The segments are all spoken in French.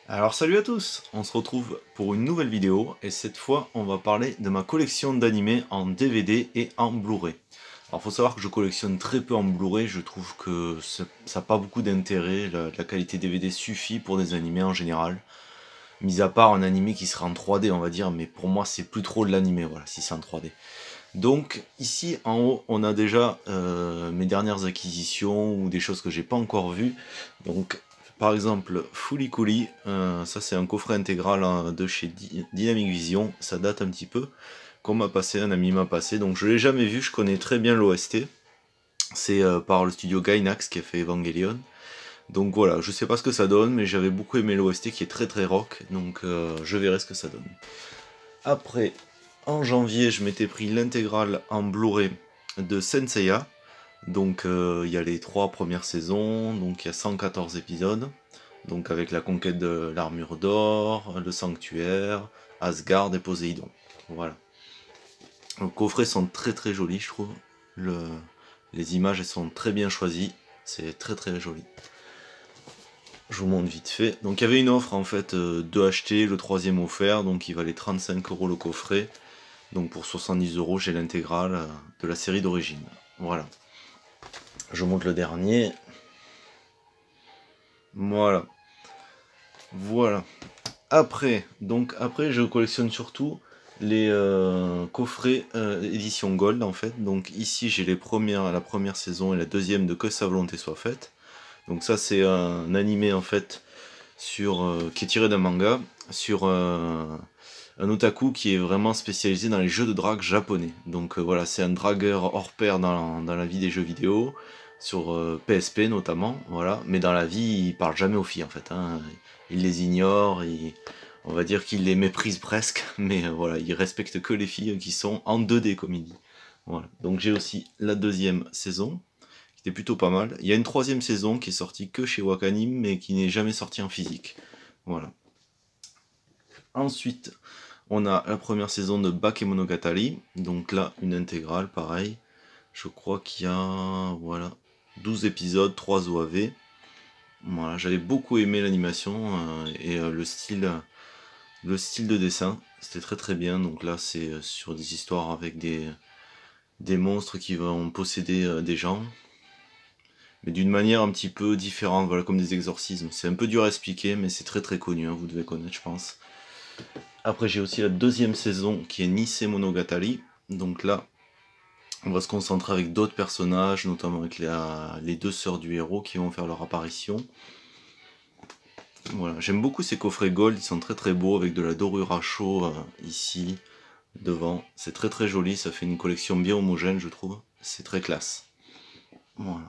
Alors salut à tous, on se retrouve pour une nouvelle vidéo et cette fois on va parler de ma collection d'animés en DVD et en Blu-ray. Alors faut savoir que je collectionne très peu en Blu-ray, je trouve que ça n'a pas beaucoup d'intérêt, la qualité DVD suffit pour des animés en général. Mis à part un animé qui sera en 3D on va dire, mais pour moi c'est plus trop de l'animé, voilà, si c'est en 3D. Donc ici en haut on a déjà mes dernières acquisitions ou des choses que j'ai pas encore vues. Donc par exemple Fooly Cooly, ça c'est un coffret intégral de chez Dynamic Vision, ça date un petit peu, qu'on m'a passé, un ami m'a passé, donc je l'ai jamais vu, je connais très bien l'OST. C'est par le studio Gainax qui a fait Evangelion. Donc voilà, je sais pas ce que ça donne, mais j'avais beaucoup aimé l'OST qui est très rock, donc je verrai ce que ça donne. Après, en janvier, je m'étais pris l'intégrale en Blu-ray de Senseiya. Donc il y a les 3 premières saisons, donc il y a 114 épisodes. Donc avec la conquête de l'armure d'or, le sanctuaire, Asgard et Poséidon. Voilà. Les coffrets sont très jolis, je trouve. Les images elles sont très bien choisies. C'est très joli. Je vous montre vite fait. Donc il y avait une offre en fait, 2 achetés, le 3e offert, donc il valait 35 € le coffret. Donc pour 70 € j'ai l'intégrale de la série d'origine. Voilà. Je vous montre le dernier. Voilà. Voilà. Après je collectionne surtout les coffrets édition Gold en fait. Donc ici j'ai la première saison et la deuxième de Que sa volonté soit faite. Donc ça c'est un animé en fait qui est tiré d'un manga sur un otaku qui est vraiment spécialisé dans les jeux de drague japonais. Donc voilà, c'est un dragueur hors pair dans la vie des jeux vidéo, sur PSP notamment, voilà. Mais dans la vie, il parle jamais aux filles en fait, hein. Il les ignore, on va dire qu'il les méprise presque, mais voilà, il respecte que les filles qui sont en 2D comme il dit. Voilà. Donc j'ai aussi la deuxième saison, qui était plutôt pas mal. Il y a une 3e saison qui est sortie que chez Wakanim, mais qui n'est jamais sortie en physique. Voilà. Ensuite, on a la première saison de Bakemonogatari, donc là une intégrale, pareil. Je crois qu'il y a 12 épisodes, 3 OAV. Voilà, j'avais beaucoup aimé l'animation et le style de dessin, c'était très bien. Donc là c'est sur des histoires avec des monstres qui vont posséder des gens, mais d'une manière un petit peu différente, voilà, comme des exorcismes. C'est un peu dur à expliquer, mais c'est très connu, hein, vous devez connaître je pense. Après j'ai aussi la 2e saison qui est Nisei Monogatari, donc là on va se concentrer avec d'autres personnages, notamment avec les 2 sœurs du héros qui vont faire leur apparition. Voilà, j'aime beaucoup ces coffrets gold, ils sont très beaux avec de la dorure à chaud ici, devant. C'est très joli, ça fait une collection bien homogène je trouve, c'est très classe. Voilà.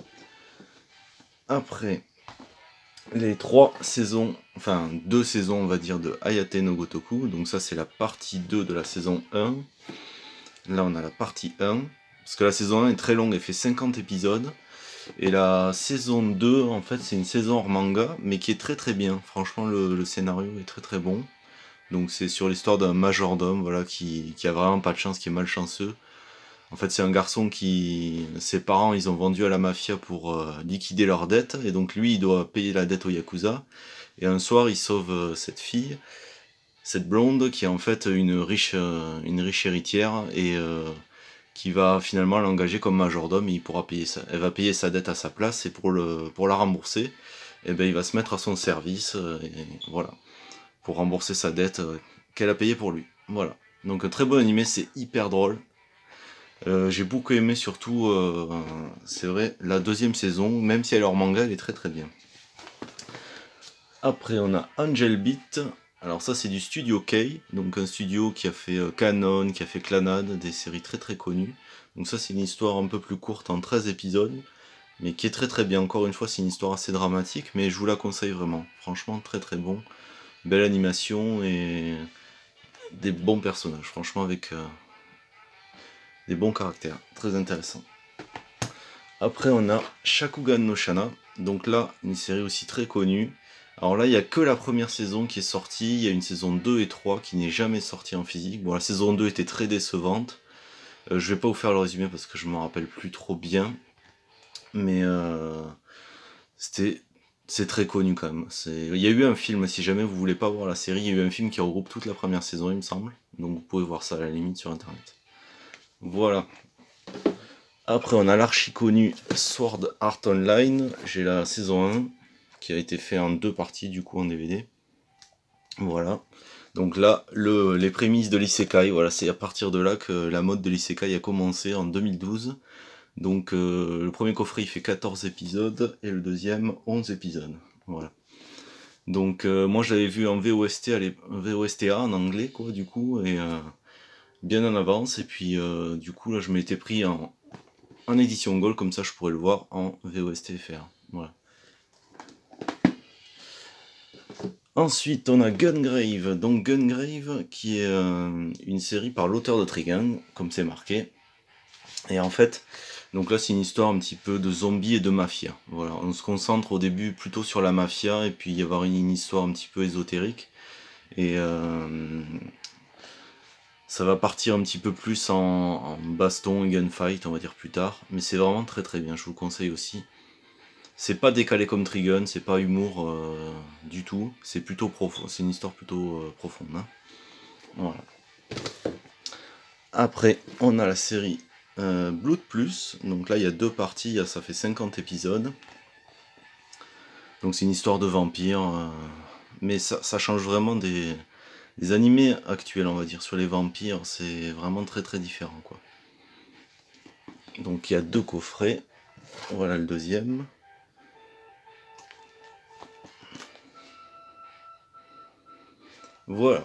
Après, les 3 saisons, enfin 2 saisons on va dire de Hayate no Gotoku, donc ça c'est la partie 2 de la saison 1. Là on a la partie 1, parce que la saison 1 est très longue, elle fait 50 épisodes. Et la saison 2 en fait c'est une saison hors manga, mais qui est très bien. Franchement le scénario est très bon. Donc c'est sur l'histoire d'un majordome, voilà, qui a vraiment pas de chance, qui est malchanceux. En fait c'est un garçon ses parents ils ont vendu à la mafia pour liquider leurs dettes, et donc lui il doit payer la dette au Yakuza. Et un soir il sauve cette fille, cette blonde qui est en fait une riche héritière, et qui va finalement l'engager comme majordome, et elle va payer sa dette à sa place, et pour la rembourser, et ben, il va se mettre à son service, et voilà, pour rembourser sa dette qu'elle a payée pour lui. Voilà. Donc un très bon animé, c'est hyper drôle. J'ai beaucoup aimé surtout, c'est vrai, la 2e saison, même si elle est hors manga, elle est très bien. Après on a Angel Beat, alors ça c'est du studio K, donc un studio qui a fait Canon, qui a fait Clannad, des séries très connues. Donc ça c'est une histoire un peu plus courte en 13 épisodes, mais qui est très bien. Encore une fois c'est une histoire assez dramatique, mais je vous la conseille vraiment. Franchement très bon, belle animation et des bons personnages, franchement avec des bons caractères, très intéressant. Après on a Shakugan no Shana, donc là une série aussi très connue. Alors là il n'y a que la première saison qui est sortie, il y a une saison 2 et 3 qui n'est jamais sortie en physique. Bon, la saison 2 était très décevante, je vais pas vous faire le résumé parce que je m'en rappelle plus trop bien, mais c'était C'est très connu quand même. Il y a eu un film, si jamais vous voulez pas voir la série, il y a eu un film qui regroupe toute la première saison, il me semble. Donc vous pouvez voir ça à la limite sur internet. Voilà. Après, on a l'archi connu Sword Art Online. J'ai la saison 1 qui a été fait en 2 parties du coup en DVD. Voilà. Donc là, les prémices de l'isekai, voilà, c'est à partir de là que la mode de l'isekai a commencé en 2012. Donc le premier coffret il fait 14 épisodes et le deuxième 11 épisodes. Voilà. Donc moi je l'avais vu en VOSTA en anglais quoi du coup et bien en avance et puis du coup là je m'étais pris en édition Gold comme ça je pourrais le voir en VOSTFR. Voilà. Ensuite on a Gungrave, donc Gungrave qui est une série par l'auteur de Trigun, comme c'est marqué. Et en fait, donc là c'est une histoire un petit peu de zombies et de mafia. Voilà, on se concentre au début plutôt sur la mafia et puis il y avoir une histoire un petit peu ésotérique. Et ça va partir un petit peu plus en baston et gunfight, on va dire plus tard. Mais c'est vraiment très très bien, je vous le conseille aussi. C'est pas décalé comme Trigun, c'est pas humour du tout. C'est plutôt profond, c'est une histoire plutôt profonde. Hein. Voilà. Après, on a la série Blood Plus, donc là il y a 2 parties, ça fait 50 épisodes. Donc c'est une histoire de vampire, mais ça change vraiment des animés actuels, on va dire, sur les vampires, c'est vraiment très très différent quoi. Donc il y a 2 coffrets, voilà le deuxième. Voilà.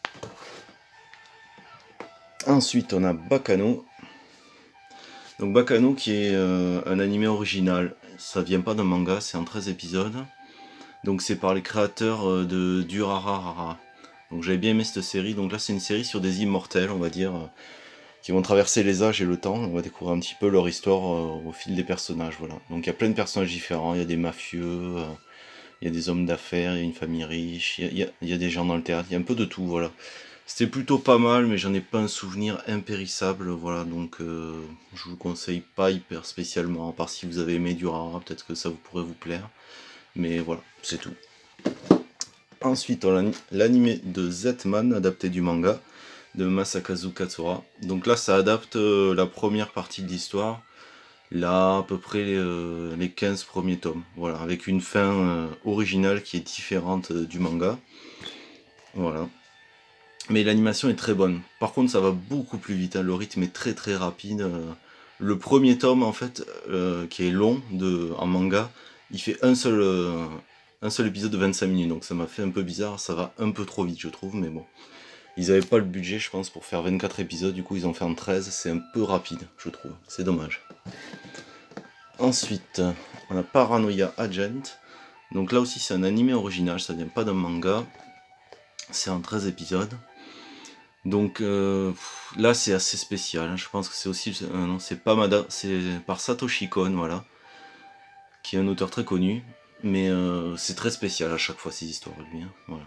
Ensuite on a Baccano. Donc Baccano qui est un animé original, ça vient pas d'un manga, c'est en 13 épisodes. Donc c'est par les créateurs de Durarara. Donc j'avais bien aimé cette série, donc là c'est une série sur des immortels on va dire, qui vont traverser les âges et le temps, on va découvrir un petit peu leur histoire au fil des personnages, voilà. Donc il y a plein de personnages différents, il y a des mafieux, il y a des hommes d'affaires, il y a une famille riche, il y a des gens dans le théâtre, il y a un peu de tout, voilà. C'était plutôt pas mal, mais j'en ai pas un souvenir impérissable, voilà, donc je vous le conseille pas hyper spécialement, à part si vous avez aimé Durarara, peut-être que ça vous pourrait vous plaire, mais voilà, c'est tout. Ensuite, on a l'anime de Zetman, adapté du manga, de Masakazu Katsura. Donc là, ça adapte la première partie de l'histoire, là, à peu près les 15 premiers tomes, voilà, avec une fin originale qui est différente du manga. Voilà. Mais l'animation est très bonne. Par contre, ça va beaucoup plus vite, hein. Le rythme est très très rapide. Le premier tome, en fait, qui est long en manga, il fait un seul épisode de 25 minutes. Donc ça m'a fait un peu bizarre, ça va un peu trop vite, je trouve, mais bon. Ils n'avaient pas le budget, je pense, pour faire 24 épisodes, du coup ils ont fait en 13, c'est un peu rapide, je trouve. C'est dommage. Ensuite, on a Paranoia Agent. Donc là aussi, c'est un animé original, ça vient pas d'un manga. C'est en 13 épisodes. Donc là c'est assez spécial, hein. Je pense que c'est aussi, non c'est pas Mada, c'est par Satoshi Kon, voilà, qui est un auteur très connu, mais c'est très spécial à chaque fois ces histoires lui, hein, voilà.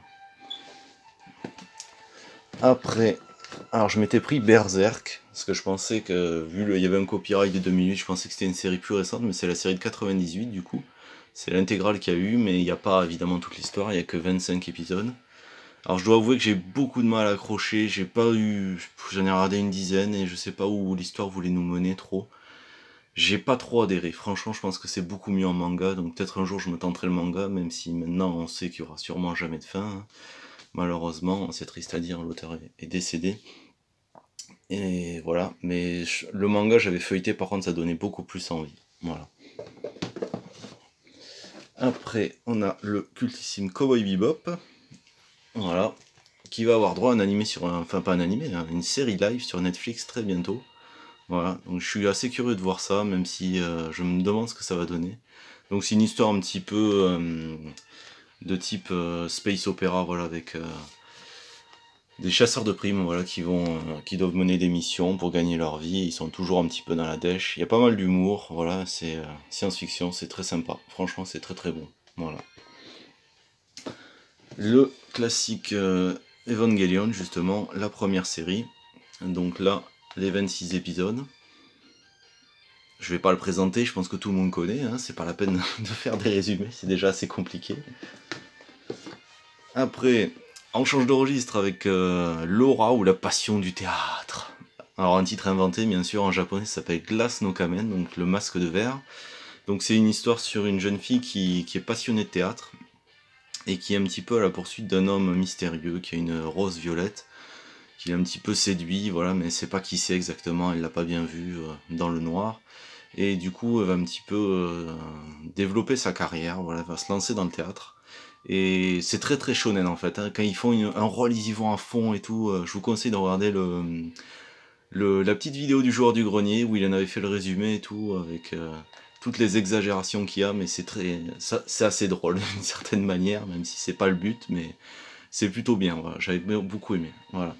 Après, alors je m'étais pris Berserk, parce que je pensais que, vu il y avait un copyright de 2 minutes, je pensais que c'était une série plus récente, mais c'est la série de 98 du coup, c'est l'intégrale qu'il y a eu, mais il n'y a pas évidemment toute l'histoire, il n'y a que 25 épisodes. Alors je dois avouer que j'ai beaucoup de mal à accrocher, j'en ai regardé une dizaine et je sais pas où l'histoire voulait nous mener trop. J'ai pas trop adhéré, franchement je pense que c'est beaucoup mieux en manga, donc peut-être un jour je me tenterai le manga, même si maintenant on sait qu'il y aura sûrement jamais de fin. Hein. Malheureusement, c'est triste à dire, l'auteur est décédé. Et voilà, mais le manga j'avais feuilleté, par contre ça donnait beaucoup plus envie. Voilà. Après, on a le cultissime Cowboy Bebop. Voilà, qui va avoir droit à un animé enfin pas un animé, hein, une série live sur Netflix très bientôt. Voilà, donc je suis assez curieux de voir ça, même si je me demande ce que ça va donner. Donc c'est une histoire un petit peu de type space opéra, voilà, avec des chasseurs de primes, voilà, qui doivent mener des missions pour gagner leur vie. Ils sont toujours un petit peu dans la dèche. Il y a pas mal d'humour, voilà, c'est science-fiction, c'est très sympa. Franchement, c'est très très bon. Voilà. Le classique Evangelion, justement, la première série. Donc là, les 26 épisodes. je vais pas le présenter, je pense que tout le monde connaît, hein, c'est pas la peine de faire des résumés, c'est déjà assez compliqué. Après, on change de registre avec Laura ou la passion du théâtre. Alors un titre inventé bien sûr en japonais, ça s'appelle Glass no Kamen, donc le masque de verre. Donc c'est une histoire sur une jeune fille qui est passionnée de théâtre et qui est un petit peu à la poursuite d'un homme mystérieux qui a une rose violette, qui l'a un petit peu séduit, voilà, mais elle sait pas qui c'est exactement, elle l'a pas bien vu dans le noir. Et du coup elle va un petit peu développer sa carrière, voilà, elle va se lancer dans le théâtre. Et c'est très très shonen en fait, hein. Quand ils font un rôle, ils y vont à fond et tout. Je vous conseille de regarder la petite vidéo du joueur du grenier où il en avait fait le résumé et tout, avec toutes les exagérations qu'il y a, mais c'est assez drôle d'une certaine manière, même si c'est pas le but, mais c'est plutôt bien, voilà. J'avais beaucoup aimé, voilà.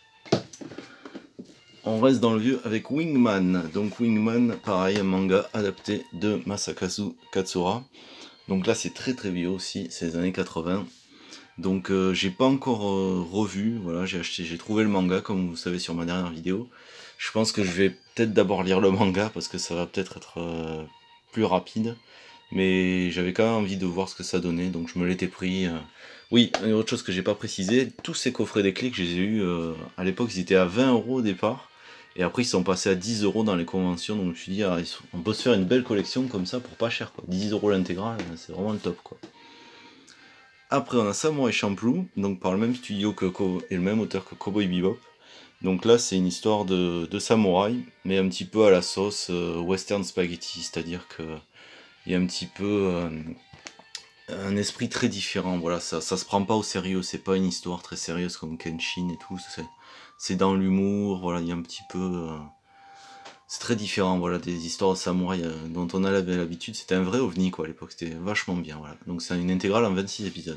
On reste dans le vieux avec Wingman. Donc Wingman, pareil, un manga adapté de Masakazu Katsura. Donc là c'est très très vieux aussi, c'est les années 80. Donc j'ai pas encore revu, voilà, j'ai trouvé le manga comme vous savez sur ma dernière vidéo. Je pense que je vais peut-être d'abord lire le manga parce que ça va peut-être être plus rapide. Mais j'avais quand même envie de voir ce que ça donnait, donc je me l'étais pris. Oui, une autre chose que j'ai pas précisé, tous ces coffrets des clics, je les ai eus à l'époque, ils étaient à 20 € au départ. Et après ils sont passés à 10 € dans les conventions, donc je me suis dit, ah, on peut se faire une belle collection comme ça pour pas cher, quoi. 10 € l'intégrale, c'est vraiment le top, quoi. Après on a Samurai Champloo, donc par le même studio et le même auteur que Cowboy Bebop. Donc là c'est une histoire de samouraï, mais un petit peu à la sauce western spaghetti, c'est-à-dire que il y a un petit peu un esprit très différent, voilà, ça se prend pas au sérieux, c'est pas une histoire très sérieuse comme Kenshin et tout, c'est dans l'humour, voilà, il y a un petit peu... c'est très différent, voilà, des histoires de samouraï dont on avait l'habitude, c'était un vrai ovni quoi à l'époque, c'était vachement bien, voilà. Donc c'est une intégrale en 26 épisodes.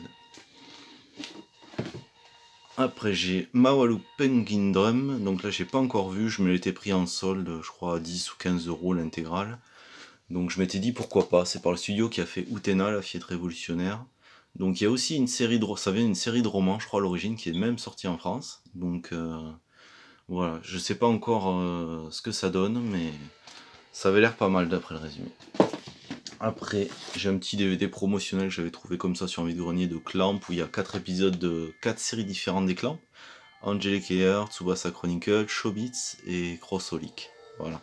Après j'ai Mawalu Penguin Drum, donc là j'ai pas encore vu, je me l'étais pris en solde, je crois à 10 ou 15 € l'intégrale. Donc je m'étais dit pourquoi pas, c'est par le studio qui a fait Utena, la fillette révolutionnaire. Donc il y a aussi une série une série de romans, je crois à l'origine, qui est même sortie en France. Donc voilà, je sais pas encore ce que ça donne, mais ça avait l'air pas mal d'après le résumé. Après, j'ai un petit DVD promotionnel que j'avais trouvé comme ça sur un vide-grenier de Clamp, où il y a 4 épisodes de 4 séries différentes des Clamp. Angelic Air, Tsubasa Chronicle, Shobits et Crossholic. Voilà.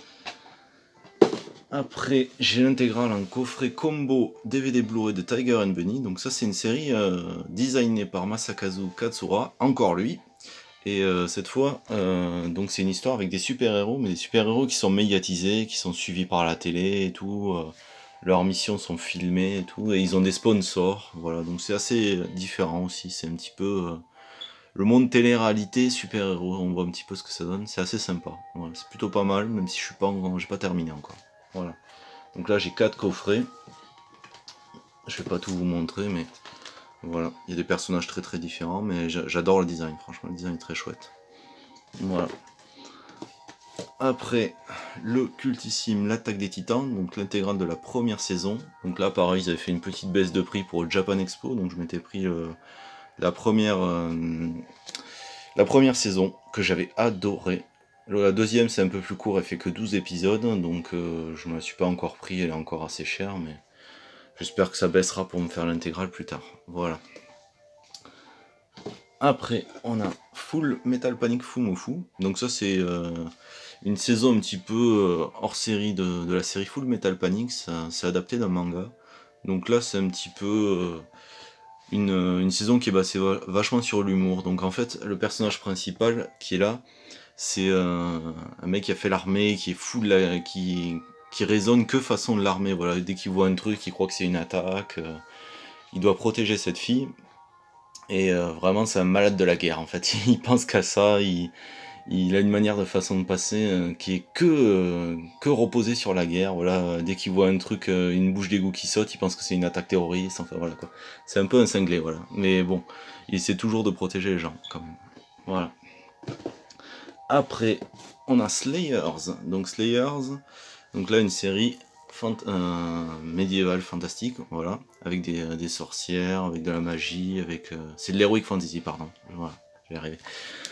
Après, j'ai l'intégrale en coffret combo DVD Blu-ray de Tiger and Bunny. Donc ça, c'est une série designée par Masakazu Katsura, encore lui. Et cette fois, donc c'est une histoire avec des super-héros, mais des super-héros qui sont médiatisés, qui sont suivis par la télé et tout. Leurs missions sont filmées et tout, et ils ont des sponsors. Voilà, donc c'est assez différent aussi. C'est un petit peu le monde télé-réalité, super-héros. On voit un petit peu ce que ça donne. C'est assez sympa. Voilà, c'est plutôt pas mal, même si j'ai pas terminé encore. Voilà. Donc là j'ai 4 coffrets. Je vais pas tout vous montrer, mais voilà. Il y a des personnages très très différents, mais j'adore le design. Franchement, le design est très chouette. Voilà. Après, le cultissime L'Attaque des Titans, donc l'intégrale de la première saison. Donc là, pareil, ils avaient fait une petite baisse de prix pour le Japan Expo, donc je m'étais pris la première saison que j'avais adoré. La deuxième c'est un peu plus court, elle fait que 12 épisodes, donc je ne me la suis pas encore pris, elle est encore assez chère, mais j'espère que ça baissera pour me faire l'intégrale plus tard. Voilà. Après, on a Full Metal Panic Fumofu, donc ça c'est une saison un petit peu hors série de la série Full Metal Panic, c'est adapté d'un manga. Donc là c'est un petit peu une saison qui est basée vachement sur l'humour. Donc en fait, le personnage principal qui est là, c'est un mec qui a fait l'armée, qui est fou qui raisonne que façon de l'armée. Voilà, dès qu'il voit un truc, il croit que c'est une attaque. Il doit protéger cette fille. Et vraiment, c'est un malade de la guerre. En fait, il pense qu'à ça. Il a une manière de façon de passer qui est que reposée sur la guerre. Voilà, dès qu'il voit un truc, une bouche d'égout qui saute, il pense que c'est une attaque terroriste. Enfin voilà quoi. C'est un peu un cinglé, voilà. Mais bon, il essaie toujours de protéger les gens, quand même. Voilà. Après, on a Slayers. Donc Slayers, donc là une série médiévale fantastique, voilà, avec des sorcières, avec de la magie, avec c'est de l'heroic fantasy, pardon. Voilà, je vais y arriver.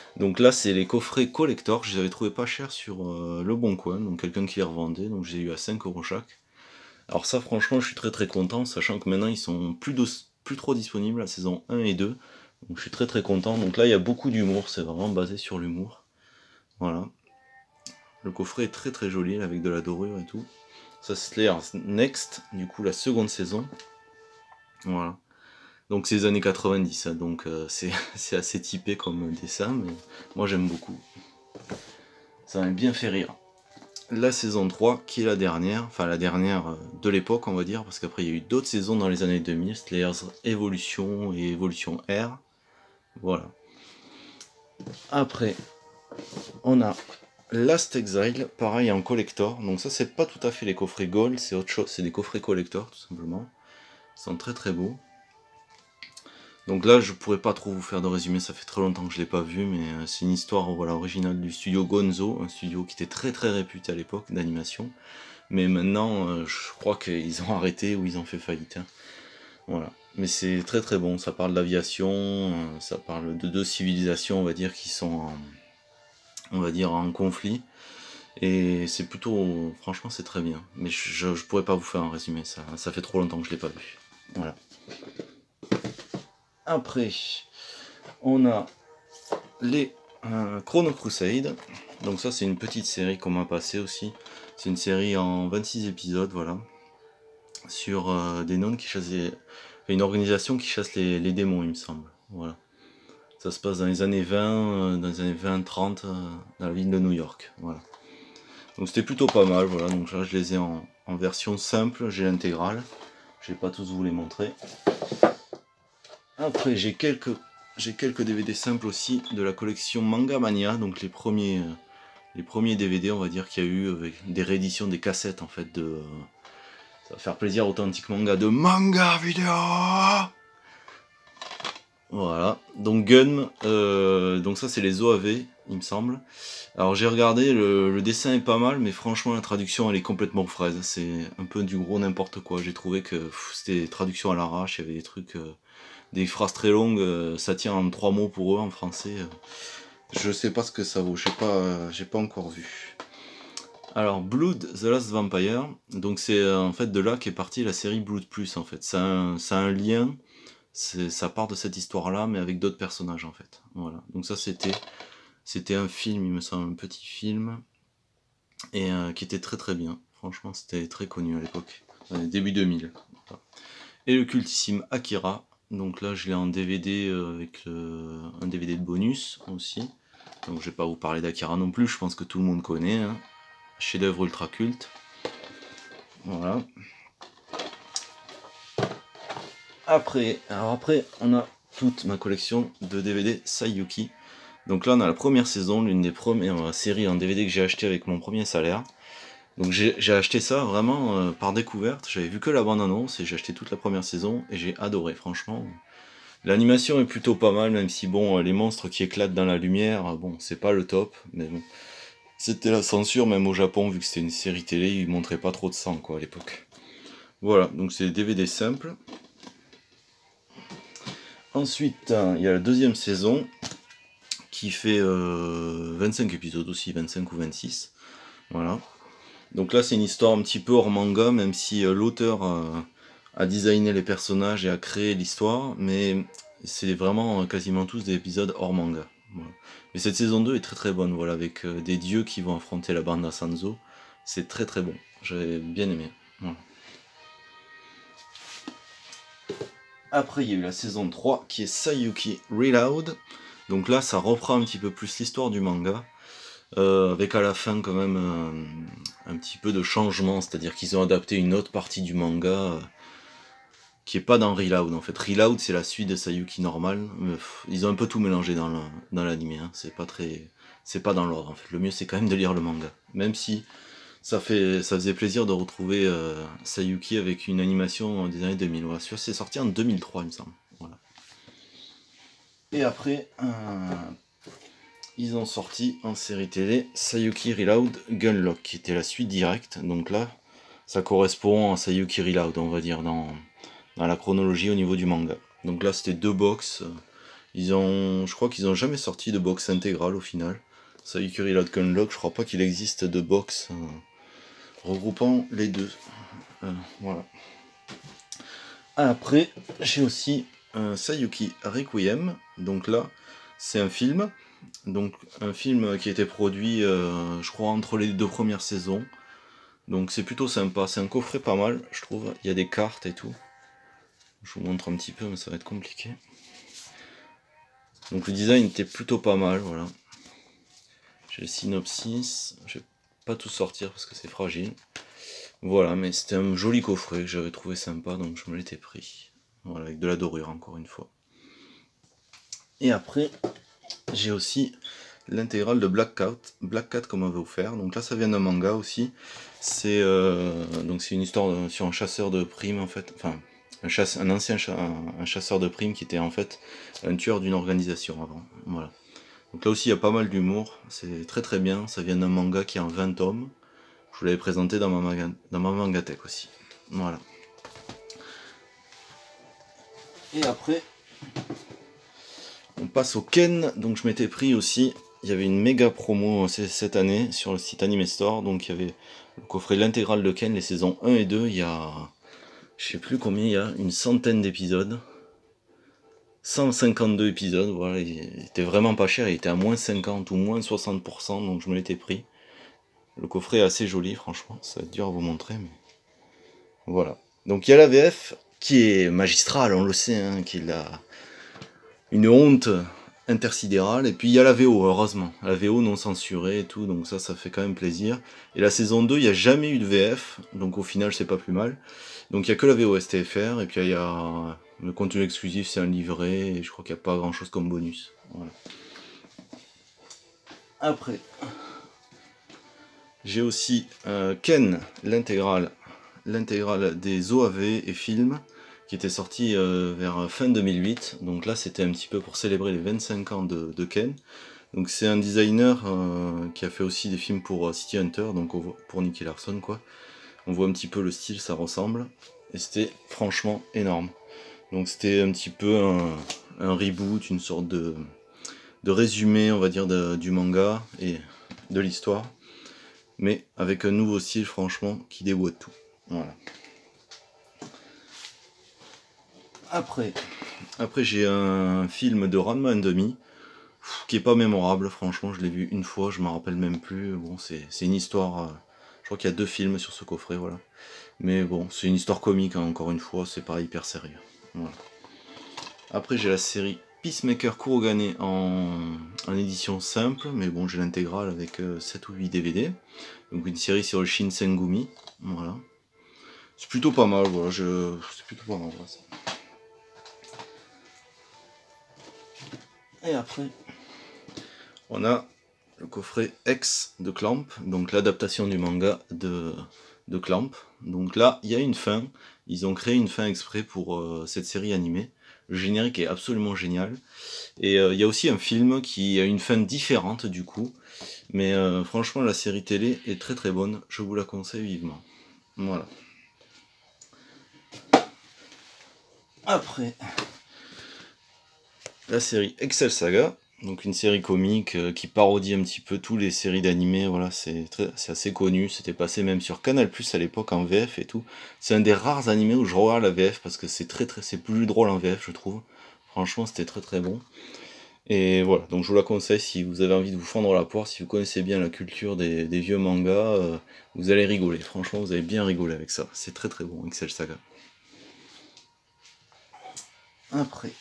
Donc là, c'est les coffrets collector. Je les avais trouvés pas chers sur Le Bon Coin, donc quelqu'un qui les revendait. Donc j'ai eu à 5 € chaque. Alors ça, franchement, je suis très content, sachant que maintenant, ils sont plus trop disponibles, la saison 1 et 2. Donc je suis très content. Donc là, il y a beaucoup d'humour, c'est vraiment basé sur l'humour. Voilà. Le coffret est très joli, avec de la dorure et tout. Ça, c'est Slayers Next, du coup, la seconde saison. Voilà. Donc c'est les années 90, hein, donc c'est assez typé comme dessin, mais moi j'aime beaucoup. Ça m'a bien fait rire. La saison 3, qui est la dernière, enfin la dernière de l'époque on va dire, parce qu'après il y a eu d'autres saisons dans les années 2000, Slayers Evolution et Evolution R. Voilà. Après, on a Last Exile, pareil en collector. Donc ça c'est pas tout à fait les coffrets gold, c'est autre chose, c'est des coffrets collector tout simplement. Ils sont très beaux. Donc là, je pourrais pas trop vous faire de résumé, ça fait très longtemps que je l'ai pas vu, mais c'est une histoire voilà, originale du studio Gonzo, un studio qui était très réputé à l'époque d'animation. Mais maintenant, je crois qu'ils ont arrêté ou ils ont fait faillite. Hein. Voilà. Mais c'est très bon, ça parle d'aviation, ça parle de deux civilisations, on va dire, qui sont en conflit. Et c'est plutôt, franchement, c'est très bien. Mais je pourrais pas vous faire un résumé, ça fait trop longtemps que je l'ai pas vu. Voilà. Après, on a les Chrono Crusade. Donc ça, c'est une petite série qu'on m'a passée aussi. C'est une série en 26 épisodes, voilà. Sur des nonnes qui chassent une organisation qui chasse les démons, il me semble. Voilà. Ça se passe dans les années 20, dans les années 20-30, dans la ville de New York. Voilà. Donc c'était plutôt pas mal, voilà. Donc là, je les ai en version simple, j'ai l'intégrale. Je vais pas tous vous les montrer. Après, j'ai quelques DVD simples aussi de la collection Manga Mania, donc les premiers DVD, on va dire, qu'il y a eu avec des rééditions des cassettes en fait ça va faire plaisir authentique manga de Manga Vidéo. Voilà, donc Gun, donc ça c'est les OAV, il me semble. Alors j'ai regardé, le dessin est pas mal, mais franchement la traduction elle est complètement fraise. C'est un peu du gros n'importe quoi. J'ai trouvé que c'était traduction à l'arrache, il y avait des trucs. Des phrases très longues, ça tient en 3 mots pour eux en français. Je sais pas ce que ça vaut, j'ai pas encore vu. Alors Blood the Last Vampire, donc c'est en fait de là qu'est partie la série Blood Plus en fait. Ça a un lien, ça part de cette histoire là, mais avec d'autres personnages en fait. Voilà. Donc ça c'était un film, il me semble, un petit film, et qui était très bien. Franchement c'était très connu à l'époque, début 2000. Voilà. Et le cultissime Akira. Donc là je l'ai en DVD avec un DVD de bonus aussi. Donc je vais pas vous parler d'Akira non plus, je pense que tout le monde connaît. Hein. Chef-d'œuvre ultra culte. Voilà. Après on a toute ma collection de DVD Saiyuki. Donc là on a la première saison, l'une des premières séries en DVD que j'ai acheté avec mon premier salaire. Donc j'ai acheté ça vraiment par découverte, j'avais vu que la bande-annonce et j'ai acheté toute la première saison et j'ai adoré franchement. L'animation est plutôt pas mal, même si bon, les monstres qui éclatent dans la lumière, bon, c'est pas le top, mais bon. C'était la censure, même au Japon, vu que c'était une série télé, ils montraient pas trop de sang quoi à l'époque. Voilà, donc c'est des DVD simples. Ensuite, il y a la deuxième saison, qui fait 25 épisodes aussi, 25 ou 26. Voilà. Donc là c'est une histoire un petit peu hors manga, même si l'auteur a designé les personnages et a créé l'histoire, mais c'est vraiment quasiment tous des épisodes hors manga. Voilà. Mais cette saison 2 est très bonne, voilà, avec des dieux qui vont affronter la bande à Sanzo. C'est très bon, j'ai bien aimé. Voilà. Après il y a eu la saison 3 qui est Saiyuki Reload. Donc là ça reprend un petit peu plus l'histoire du manga. Avec à la fin quand même un petit peu de changement, c'est-à-dire qu'ils ont adapté une autre partie du manga qui est pas dans Reload en fait. Reload c'est la suite de Saiyuki normal, ils ont un peu tout mélangé dans l'anime, hein. C'est pas dans l'ordre en fait. Le mieux c'est quand même de lire le manga, même si ça faisait plaisir de retrouver Saiyuki avec une animation des années 2000. Voilà, c'est sorti en 2003 il me semble. Voilà. Et après ils ont sorti en série télé Saiyuki Reload Gunlock, qui était la suite directe. Donc là, ça correspond à Saiyuki Reload, on va dire, dans la chronologie au niveau du manga. Donc là, c'était 2 box. Je crois qu'ils ont jamais sorti de box intégrale au final. Sayukuri Lock Unlock, je crois pas qu'il existe de box regroupant les deux. Voilà. Après, j'ai aussi Sayuki Requiem. Donc là, c'est un film. Donc un film qui a été produit, je crois, entre les 2 premières saisons. Donc c'est plutôt sympa. C'est un coffret pas mal, je trouve. Il y a des cartes et tout. Je vous montre un petit peu, mais ça va être compliqué. Donc le design était plutôt pas mal, voilà. J'ai le synopsis. Je vais pas tout sortir parce que c'est fragile. Voilà, mais c'était un joli coffret que j'avais trouvé sympa, donc je me l'étais pris. Voilà, avec de la dorure encore une fois. Et après, j'ai aussi l'intégrale de Black Cat comme on va vous faire. Donc là, ça vient d'un manga aussi. C'est une histoire sur un chasseur de primes en fait. Enfin, un chasseur de primes qui était en fait un tueur d'une organisation avant. Voilà. Donc là aussi, il y a pas mal d'humour. C'est très très bien. Ça vient d'un manga qui est en 20 tomes. Je vous l'avais présenté dans ma mangatech aussi. Voilà. Et après, on passe au Ken. Donc je m'étais pris aussi. Il y avait une méga promo cette année sur le site Anime Store. Donc il y avait le coffret l'intégrale de Ken, les saisons 1 et 2. Il y a, je sais plus combien, il y a une centaine d'épisodes. 152 épisodes, voilà, il était vraiment pas cher, il était à moins 50 ou moins 60%, donc je me l'étais pris. Le coffret est assez joli, franchement, ça va être dur à vous montrer, mais voilà. Donc il y a la VF qui est magistrale, on le sait, hein, qui est une honte intersidérale, et puis il y a la VO, heureusement, la VO non censurée et tout, donc ça fait quand même plaisir. Et la saison 2, il n'y a jamais eu de VF, donc au final c'est pas plus mal. Donc il n'y a que la VO STFR, et puis il y a le contenu exclusif, c'est un livret, et je crois qu'il n'y a pas grand chose comme bonus. Voilà. Après, j'ai aussi Ken, l'intégrale des OAV et films, qui était sorti vers fin 2008. Donc là, c'était un petit peu pour célébrer les 25 ans de Ken. Donc c'est un designer qui a fait aussi des films pour City Hunter, donc pour Nicky Larson, quoi. On voit un petit peu le style, ça ressemble. Et c'était franchement énorme. Donc c'était un petit peu un reboot, une sorte de résumé, on va dire, du manga et de l'histoire. Mais avec un nouveau style, franchement, qui déboîte tout. Voilà. Après j'ai un film de Ranma and Demi qui est pas mémorable, franchement, je l'ai vu une fois, je m'en rappelle même plus. Bon, c'est une histoire, je crois qu'il y a 2 films sur ce coffret, voilà. Mais bon, c'est une histoire comique, hein, encore une fois, c'est pas hyper sérieux. Voilà. Après, j'ai la série Peacemaker Kurogane en édition simple, mais bon, j'ai l'intégrale avec 7 ou 8 DVD. Donc une série sur le Shinsengumi, voilà. C'est plutôt pas mal, voilà, c'est plutôt pas mal, voilà, ça. Et après, on a le coffret X de Clamp, donc l'adaptation du manga de Clamp. Donc là, il y a une fin, ils ont créé une fin exprès pour cette série animée. Le générique est absolument génial. Et il y a aussi un film qui a une fin différente du coup. Mais franchement, la série télé est très très bonne, je vous la conseille vivement. Voilà. Après, la série Excel Saga, donc une série comique qui parodie un petit peu toutes les séries d'animés, voilà, c'est assez connu, c'était passé même sur Canal+ à l'époque en VF et tout. C'est un des rares animés où je regarde la VF parce que c'est plus drôle en VF, je trouve. Franchement, c'était très très bon. Et voilà, donc je vous la conseille si vous avez envie de vous fendre la poire, si vous connaissez bien la culture des vieux mangas, vous allez rigoler. Franchement, vous allez bien rigoler avec ça. C'est très très bon, Excel Saga. Après,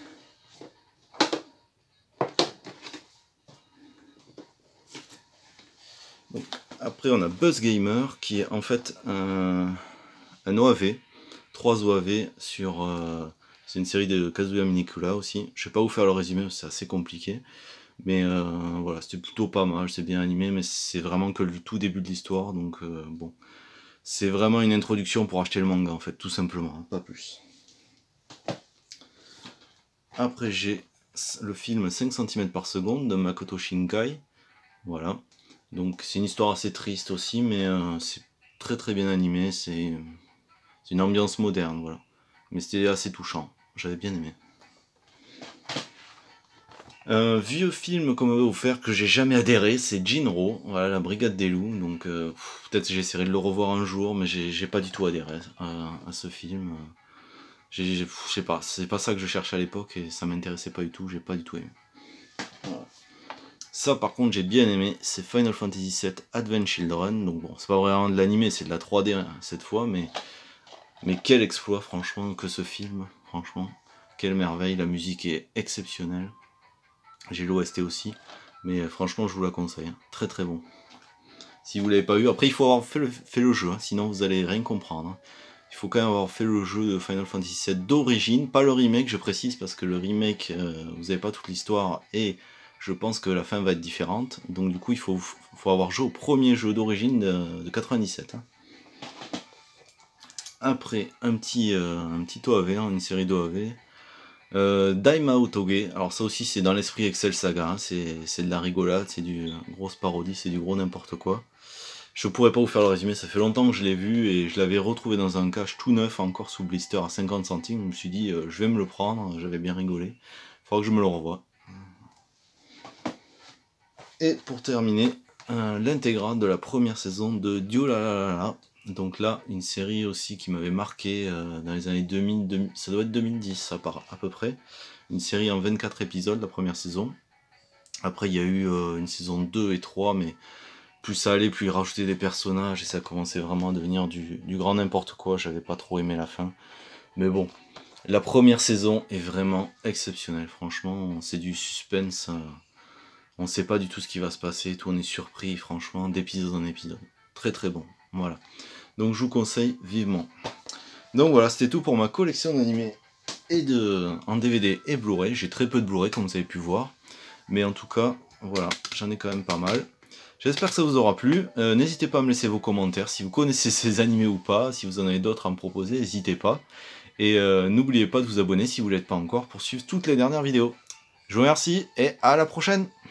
donc, après on a Buzz Gamer qui est en fait un OAV, 3 OAV sur... c'est une série de Kazuya Minikura aussi. Je vais pas vous faire le résumé, c'est assez compliqué. Mais voilà, c'était plutôt pas mal, c'est bien animé, mais c'est vraiment que le tout début de l'histoire, donc bon. C'est vraiment une introduction pour acheter le manga en fait, tout simplement, hein, pas plus. Après j'ai le film 5 cm par seconde de Makoto Shinkai. Voilà. Donc c'est une histoire assez triste aussi, mais c'est très très bien animé, c'est une ambiance moderne, voilà. Mais c'était assez touchant, j'avais bien aimé. Un vieux film qu'on m'avait offert que j'ai jamais adhéré, c'est Jinro, voilà, la Brigade des loups. Donc peut-être que j'essaierai de le revoir un jour, mais j'ai pas du tout adhéré à ce film. Je sais pas, c'est pas ça que je cherchais à l'époque et ça m'intéressait pas du tout, j'ai pas du tout aimé. Voilà. Ça par contre j'ai bien aimé, c'est Final Fantasy VII Advent Children. Donc bon, c'est pas vraiment de l'animé, c'est de la 3D hein, cette fois, mais quel exploit franchement que ce film, franchement. Quelle merveille, la musique est exceptionnelle. J'ai l'OST aussi, mais franchement je vous la conseille, hein. Très très bon. Si vous l'avez pas eu, après il faut avoir fait le jeu, hein, sinon vous allez rien comprendre. Hein. Il faut quand même avoir fait le jeu de Final Fantasy VII d'origine, pas le remake je précise, parce que le remake, vous n'avez pas toute l'histoire, et je pense que la fin va être différente, donc du coup il faut avoir joué au premier jeu d'origine de 97. Hein. Après, un petit OAV, hein, une série d'OAV. Daimao Toge, alors ça aussi c'est dans l'esprit Excel Saga, hein, c'est de la rigolade, c'est du grosse parodie, c'est du gros n'importe quoi. Je pourrais pas vous faire le résumé, ça fait longtemps que je l'ai vu et je l'avais retrouvé dans un cache tout neuf encore sous blister à 50 centimes, je me suis dit je vais me le prendre, j'avais bien rigolé, faudra que je me le revoie. Et pour terminer, l'intégrale de la première saison de Diolalala. Donc là, une série aussi qui m'avait marqué dans les années 2000, ça doit être 2010 à peu près. Une série en 24 épisodes, la première saison. Après, il y a eu une saison 2 et 3, mais plus ça allait, plus ils rajoutaient des personnages, et ça commençait vraiment à devenir du grand n'importe quoi. J'avais pas trop aimé la fin. Mais bon, la première saison est vraiment exceptionnelle. Franchement, c'est du suspense. On sait pas du tout ce qui va se passer, tout on est surpris, franchement, d'épisode en épisode. Très très bon, voilà. Donc je vous conseille vivement. Donc voilà, c'était tout pour ma collection d'animés en DVD et Blu-ray. J'ai très peu de Blu-ray comme vous avez pu voir. Mais en tout cas, voilà, j'en ai quand même pas mal. J'espère que ça vous aura plu. N'hésitez pas à me laisser vos commentaires si vous connaissez ces animés ou pas. Si vous en avez d'autres à me proposer, n'hésitez pas. Et n'oubliez pas de vous abonner si vous ne l'êtes pas encore pour suivre toutes les dernières vidéos. Je vous remercie et à la prochaine!